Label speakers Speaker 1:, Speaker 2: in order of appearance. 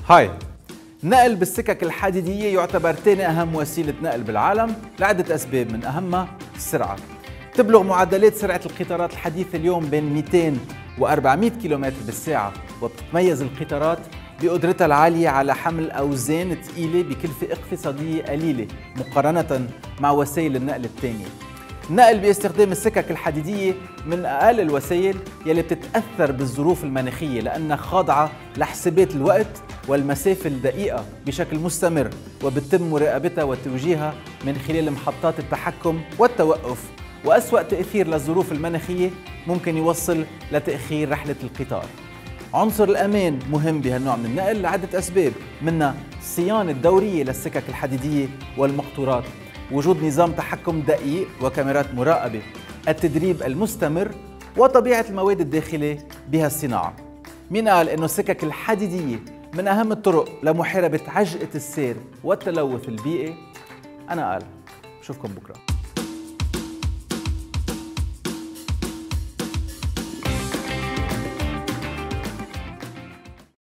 Speaker 1: هاي، النقل بالسكك الحديدية يعتبر ثاني أهم وسيلة نقل بالعالم لعدة أسباب، من أهمها السرعة. تبلغ معدلات سرعة القطارات الحديثة اليوم بين 200 و 400 كم بالساعة، وبتتميز القطارات بقدرتها العالية على حمل أوزان ثقيلة بكلفة اقتصادية قليلة مقارنة مع وسائل النقل الثانية. النقل باستخدام السكك الحديدية من أقل الوسائل يلي بتتأثر بالظروف المناخية، لأنها خاضعة لحسابات الوقت والمسافة الدقيقة بشكل مستمر، وبتم مراقبتها وتوجيهها من خلال محطات التحكم والتوقف. وأسوأ تأثير للظروف المناخية ممكن يوصل لتأخير رحلة القطار. عنصر الأمان مهم بهالنوع من النقل لعدة أسباب، منها الصيانة الدورية للسكك الحديدية والمقطورات، وجود نظام تحكم دقيق وكاميرات مراقبة، التدريب المستمر، وطبيعة المواد الداخلة بهالصناعة. مين قال إنه السكك الحديدية من أهم الطرق لمحاربة عجقة السير والتلوث البيئي؟ أنا قال. بشوفكم بكرة.